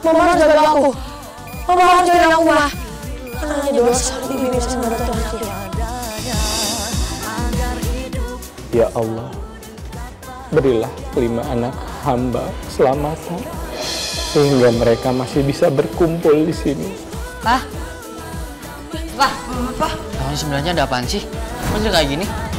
Mama harus jaga aku. Mama harus jaga aku, Ma. Karena hanya dosa Bibi bisa membantu anakku. Ya Allah, berilah 5 anak hamba keselamatan sehingga mereka masih bisa berkumpul di sini. Pak, Pak, sebenarnya ada apaan sih? Kok jadi kayak gini?